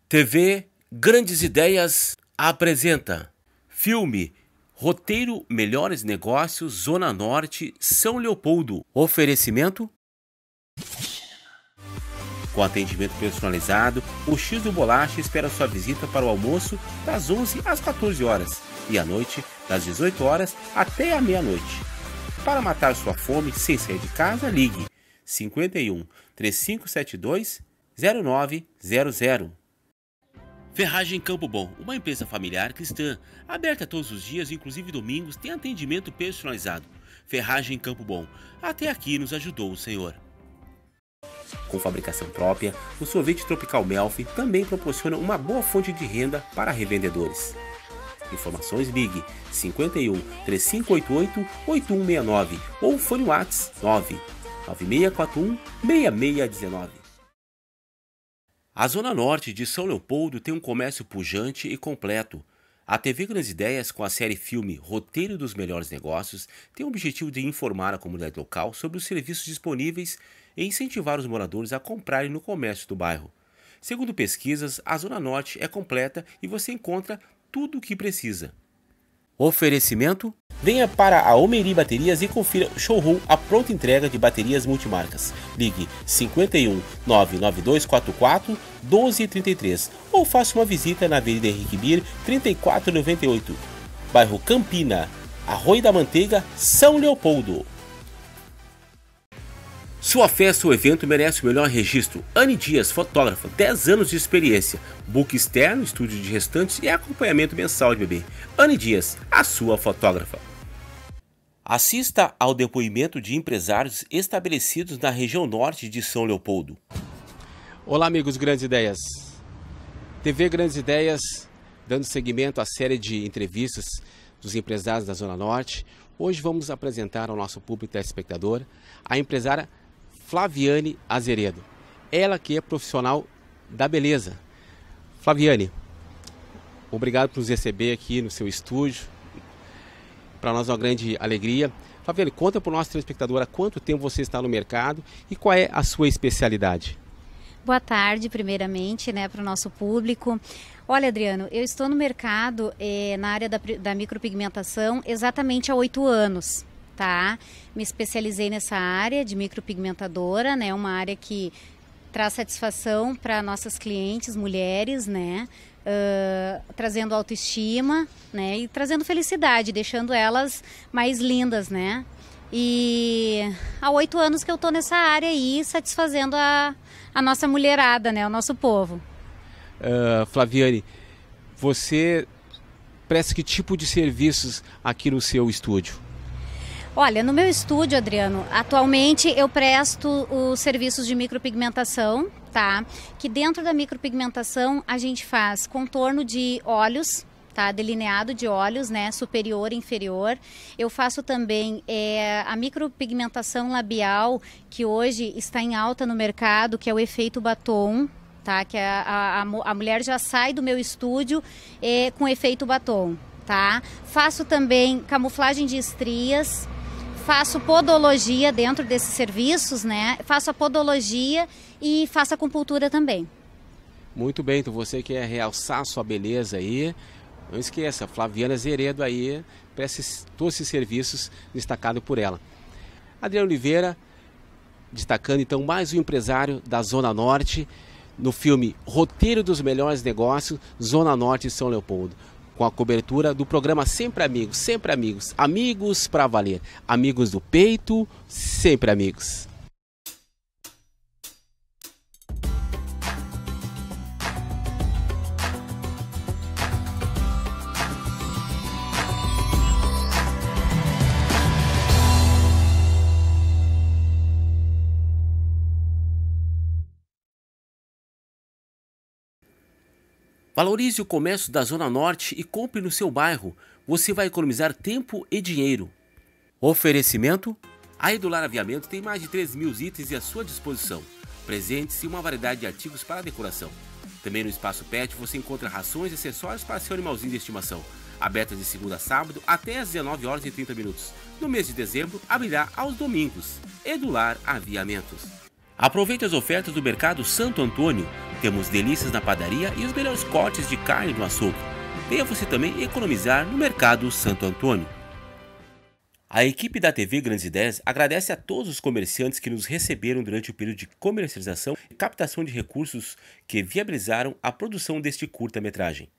TV Grandes Ideias apresenta filme Roteiro Melhores Negócios, Zona Norte, São Leopoldo. Oferecimento com atendimento personalizado, o X do Bolacha espera sua visita para o almoço das 11 às 14 horas e à noite das 18 horas até a meia-noite. Para matar sua fome sem sair de casa, ligue 51 3572 0900. Ferragem Campo Bom, uma empresa familiar cristã, aberta todos os dias, inclusive domingos, tem atendimento personalizado. Ferragem Campo Bom, até aqui nos ajudou o Senhor. Com fabricação própria, o sorvete Tropical Melfi também proporciona uma boa fonte de renda para revendedores. Informações ligue 51 3588 8169 ou fone WhatsApp 99641 6619. A Zona Norte de São Leopoldo tem um comércio pujante e completo. A TV Grandes Ideias, com a série filme Roteiro dos Melhores Negócios, tem o objetivo de informar a comunidade local sobre os serviços disponíveis e incentivar os moradores a comprarem no comércio do bairro. Segundo pesquisas, a Zona Norte é completa e você encontra tudo o que precisa. Oferecimento: venha para a Omeri Baterias e confira o showroom à pronta entrega de baterias multimarcas. Ligue 51 99244 1233 ou faça uma visita na Avenida Henrique Bir 3498, bairro Campina, Arroio da Manteiga, São Leopoldo. Sua festa ou evento merece o melhor registro. Anne Dias, fotógrafa, 10 anos de experiência, book externo, estúdio de gestantes e acompanhamento mensal de bebê. Anne Dias, a sua fotógrafa. Assista ao depoimento de empresários estabelecidos na região norte de São Leopoldo. Olá, amigos Grandes Ideias. TV Grandes Ideias, dando seguimento à série de entrevistas dos empresários da Zona Norte. Hoje vamos apresentar ao nosso público telespectador a empresária Flaviane Azeredo. Ela que é profissional da beleza. Flaviane, obrigado por nos receber aqui no seu estúdio. Para nós é uma grande alegria. Flaviane, conta para o nosso telespectador há quanto tempo você está no mercado e qual é a sua especialidade. Boa tarde, primeiramente, para o nosso público. Olha, Adriano, eu estou no mercado na área da micropigmentação exatamente há 8 anos, tá? Me especializei nessa área de micropigmentadora, uma área que traz satisfação para nossas clientes, mulheres, trazendo autoestima, e trazendo felicidade, deixando elas mais lindas, E há 8 anos que eu estou nessa área aí, satisfazendo a nossa mulherada, o nosso povo. Flaviane, você presta que tipo de serviços aqui no seu estúdio? Olha, no meu estúdio, Adriano, atualmente eu presto os serviços de micropigmentação, tá? Que dentro da micropigmentação a gente faz contorno de olhos, tá? Delineado de olhos, superior e inferior. Eu faço também a micropigmentação labial, que hoje está em alta no mercado, que é o efeito batom, tá? Que a mulher já sai do meu estúdio com efeito batom, tá? Faço também camuflagem de estrias, faço podologia dentro desses serviços, Faço a podologia e faço a acupuntura também. Muito bem, então você quer realçar sua beleza aí, não esqueça, Flaviane Azeredo aí, presta todos esses serviços destacados por ela. Adriano Oliveira, destacando então mais um empresário da Zona Norte, no filme Roteiro dos Melhores Negócios, Zona Norte e São Leopoldo, com a cobertura do programa Sempre Amigos, amigos pra valer, amigos do peito, sempre amigos. Valorize o comércio da Zona Norte e compre no seu bairro. Você vai economizar tempo e dinheiro. Oferecimento: a Edular Aviamento tem mais de 3.000 itens à sua disposição. Presentes e uma variedade de artigos para decoração. Também no Espaço Pet você encontra rações e acessórios para seu animalzinho de estimação. Aberta de segunda a sábado até às 19 horas e 30 minutos. No mês de dezembro, abrirá aos domingos. Edular Aviamentos. Aproveite as ofertas do Mercado Santo Antônio. Temos delícias na padaria e os melhores cortes de carne no açougue. Venha você também economizar no Mercado Santo Antônio. A equipe da TV Grandes Ideias agradece a todos os comerciantes que nos receberam durante o período de comercialização e captação de recursos que viabilizaram a produção deste curta-metragem.